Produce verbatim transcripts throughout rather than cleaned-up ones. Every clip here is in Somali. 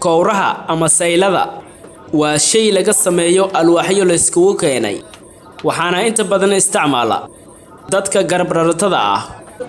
kowraha ama saylada waa shay laga sameeyo alwaaxyo la iskugu keenay waxaana inta badan isticmaala dadka garab raratada ah.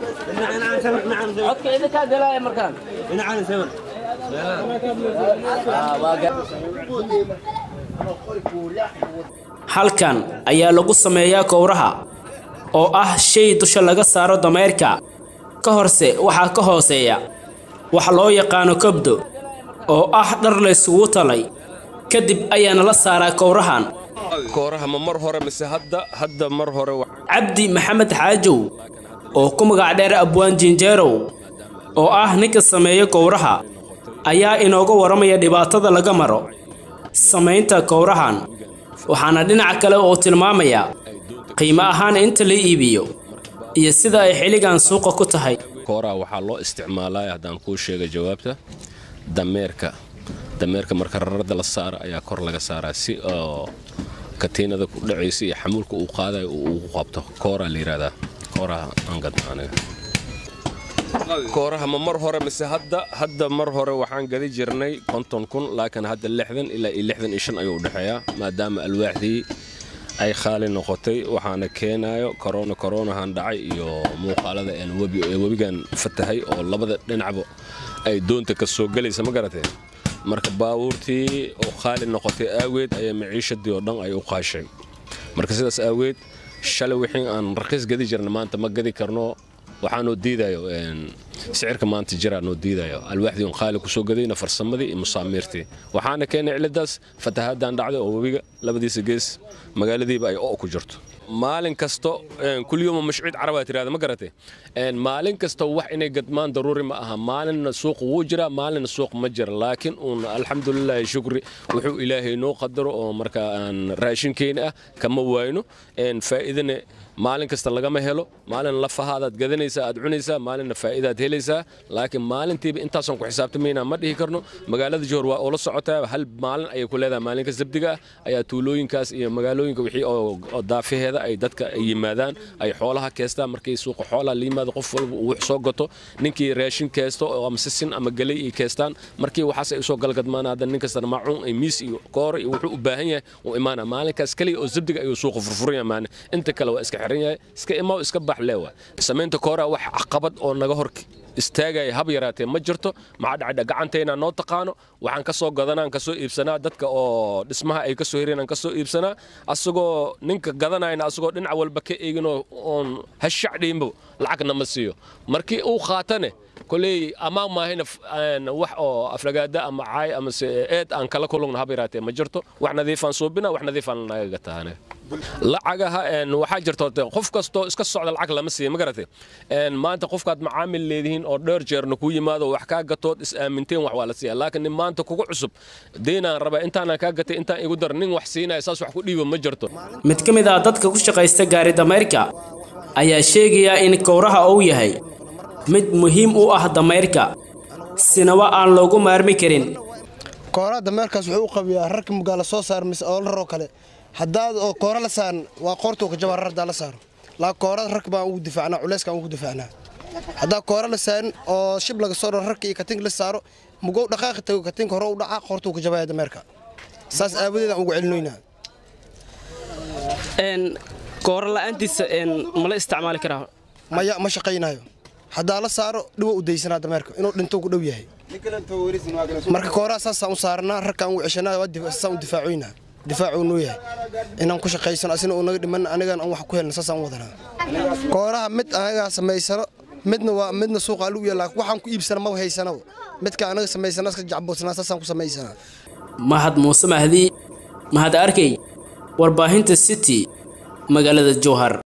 halkan ayaa lagu sameeyaa kowraha oo ah shay dusha laga saaro dameerka ka horse waxa ka hooseeya waxa loo yaqaan kabdo oo ah dhar la isugu talay kadib ayaana la saaraa kowrahan. kowraha ma mar hore mise hadda hadda mar hore Cabdi Maxamed Xaajow oo ku magac dheer Abwaan Jinjeerow oo ah ninka sameeyo kowraha ayaa inooga waramaya dhibaatada laga maro sameynta kowrahan waxaana dhinaca kale oo tilmaamaya qiimo ahaan inta la iibiyo iyo sida ay xiligan suuqa ku tahay. kowraha waxa loo isticmaalaa hadaan ku sheego jawaabta dameerka dameerka marka rarada la saaro ayaa kor laga saaraa si oo katiinada ku dhacaysa iyo xamuulka uu qaaday uu qabto kowraha la yiraahdaa kowraha aan gadnaanay. kowraha ma mar hore mise hadda hadda mar hore waxaan gadi jirnay konton kun laakiin hadda lixdan ilaa lixdan iyo shan ayuu u dhaxeeyaa maadaama alwaaxdii ay khaali noqotay waxaana keenayo corona corona han dhacay iyo muuqaalada aan wabi wabigan fatahay oo labada dhinacba ay doonta ka soo galaysa ma garatay marka baabuurtii oo khaali noqotay aaweed ay maciishadii oo dhan ay u qaashay marka sidaas aaweed shalay wixii aan raqiis gadi jirnay maanta ma gadi karno waxaanu diidayo een sicirka maanta jira noo diidayo alwaaxdii oo khaali ku soo gadayna farsamadii iyo musaamirtii waxaana keenay ciladaas fatahaadaan dhacday oo wabiga labadiisa gees magaaladiiba ay oo ku jirto maalin kasto kul yawm mashciid caraba tiraada ma garatay een maalin kasto wax inay gadmaan daruuri ma aha maalin suuq wuu jira maalin suuq ma jira laakiin uun alxamdulillah shukri wuxuu ilaahay noo qadaro oo marka aan raashinkeena ah kama waayno een faa'iidana maalin kasta laga ma helo maalin la fahaadaad gadanaysa aad cunaysa maalin faa'iidaad helaysa laakiin maalintiiba intaas aan ku xisaabtamayna ma dhihi karno magaalada Johor waa oo la socotaa hal maalin ay ku leedahay maalinka sabdiga ayaa tuulooyinkaas iyo magaalooyinka wixii oo daafaheeda ay dadka yimaadaan ay xoolaha keestaan markay suuqa xoolaha liimaada qof walba uu wax soo gato ninkii raashin keesto oo ama sisin ama galay ay keestaan markii waxaas ay soo galgadmaan hada nin kasta maacuun ay miis iyo koor iyo wuxuu u baahan yahay oo imaana maalinkaas kaliya oo sabdiga ay suuqa furfurayaan maan inta kale waa iska iska imaa iska bax leewa sameynta koora wax caqabad oo naga hor istaagay hab yaraatee ma jirto ma dhacda gacanteena noo taqaano waxaan ka soo gadanaan ka soo iibsanaa dadka oo dhismaha ay ka soo hireen ka soo iibsanaa asagoo ninka gadanayna asagoo dhinac walba ka eegino oon hashacdiinbo lacagna ma siiyo markii uu qaatane kulay ama ma hina wax oo aflagaada ama caay ama eed aan kala kulugna hab yaraatee ma jirto wax nadiif aan soobina wax nadiif aan naga gataane lacagaha een waxa jirto qof kasto iska socda lacag lama siiyo ma garatay een maanta qofkaad macaamil leedihiin oo dheer jeerna ku yimaado wax ka gatood is aaminteen wax wala siiya laakiin maanta kugu cusub deena raba intaan ka gatay intaan igu dar nin wax siinay saas wax ku dhiibo ma jirto. mid kamid ah dadka ku shaqeysta gaari dameerka ayaa sheegaya in kowraha uu yahay mid muhiim u ah dameerka sinawa aan loogu maarmi karin. kowraha dameerkaas wuxuu u qabiyaa rarka magaala soo saar mis oo la roo kale haddaad oo koora la saan waa qoortu ka jabar rarda la saaro la koora rarka baan ugu difaacnaa culeyskan ugu difaacnaa hadda koora la saan oo shib laga soo rarka iyo katin la saaro mugo dhaqaaq tago katin hore u dhaca qoortu ka jabaya dameerka saas aabadeeda ugu celinoynaa een koora la antiisa een ma la isticmaali karaa maya ma shaqeynaayo hadda la saaro dhibo u deysanaa dameerka inuu dhinto ku dhow yahay marka koora saas aan u saarnaa rarka aan ugu ceshanaa waa difaac u difaacoynaa difaacu noo yahay inaan ku shaqeysano asina oo naga dhiman anigan aan wax ku helno saasaan wadanaa kooraha mid anaga sameysano midna waa midna suuqa lagu yeelaa waxaan ku iibsana ma haysano midka anaga sameysana iska jacboosna saasaan ku sameysana. Mahad Muuse Mahdi Mahad Arkay warbaahinta City magaalada Johor.